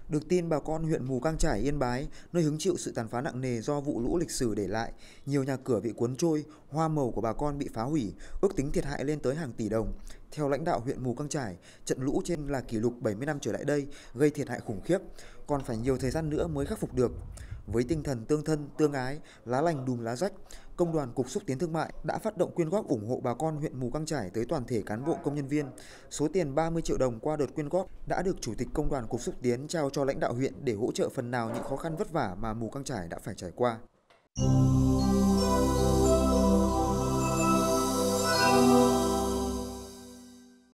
Được tin bà con huyện Mù Cang Chải, Yên Bái, nơi hứng chịu sự tàn phá nặng nề do vụ lũ lịch sử để lại, nhiều nhà cửa bị cuốn trôi, hoa màu của bà con bị phá hủy, ước tính thiệt hại lên tới hàng tỷ đồng. Theo lãnh đạo huyện Mù Cang Chải, trận lũ trên là kỷ lục 70 năm trở lại đây, gây thiệt hại khủng khiếp, còn phải nhiều thời gian nữa mới khắc phục được. Với tinh thần tương thân, tương ái, lá lành đùm lá rách, Công đoàn Cục Xúc tiến Thương mại đã phát động quyên góp ủng hộ bà con huyện Mù Cang Chải tới toàn thể cán bộ công nhân viên. Số tiền 30 triệu đồng qua đợt quyên góp đã được Chủ tịch Công đoàn Cục Xúc tiến trao cho lãnh đạo huyện để hỗ trợ phần nào những khó khăn vất vả mà Mù Cang Chải đã phải trải qua.